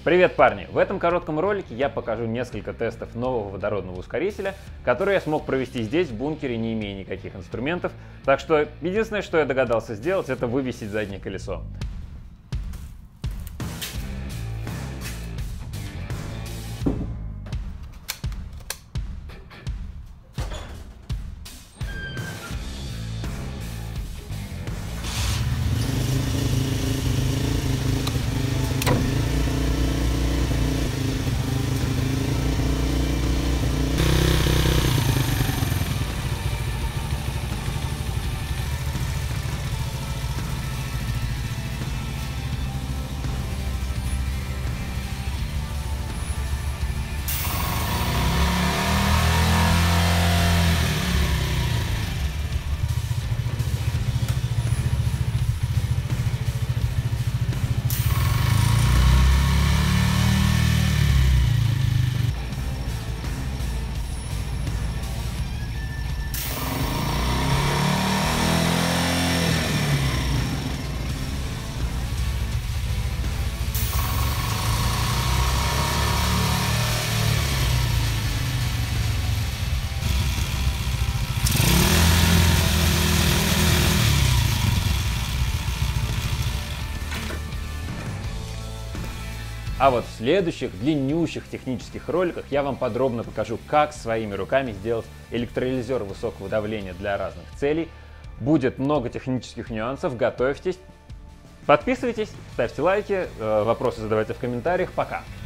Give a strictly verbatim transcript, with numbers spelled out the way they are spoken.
Привет, парни! В этом коротком ролике я покажу несколько тестов нового водородного ускорителя, которые я смог провести здесь, в бункере, не имея никаких инструментов. Так что единственное, что я догадался сделать, это вывесить заднее колесо. А вот в следующих длиннющих технических роликах я вам подробно покажу, как своими руками сделать электролизер высокого давления для разных целей. Будет много технических нюансов, готовьтесь. Подписывайтесь, ставьте лайки, вопросы задавайте в комментариях. Пока!